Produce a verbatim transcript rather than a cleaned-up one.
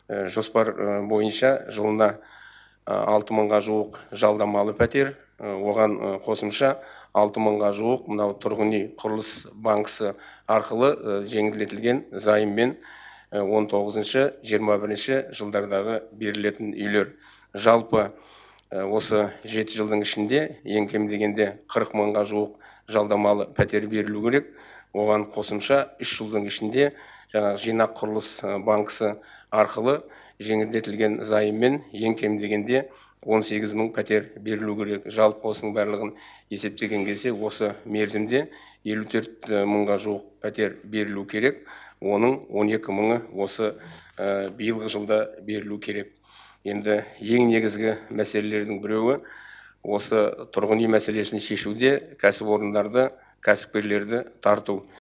жоспар бойынша жылына алты мыңға жуық жалдамалы пәтер, оған қосымша алты мыңға жуық мынау тұрғын үй құрылыс банкісі арқылы жеңілдетілген займмен он тоғызыншы жиырма бірінші жылдардағы берілетін үйлер. Жалпы осы жеті жылдың ішінде ең кем дегенде қырық мыңға жуық жалдамалы пәтер берілу керек. Оған қосымша үш жылдың ішінде жаңағы жинақ құрылыс банкісі арқылы жеңілдетілген займмен ең кем дегенде он сегіз мың пәтер берілу керек. Жалпы осының барлығын есептеген кезде осы мерзімде елу төрт мыңға жуық пәтер берілу керек. Оның он екі мыңы осы биылғы жылда берілу керек. Енді ең негізгі мәселелердің біреуі осы тұрғын үй мәселесін шешуде кәсіпорындарды, кәсіпкерлерді тарту.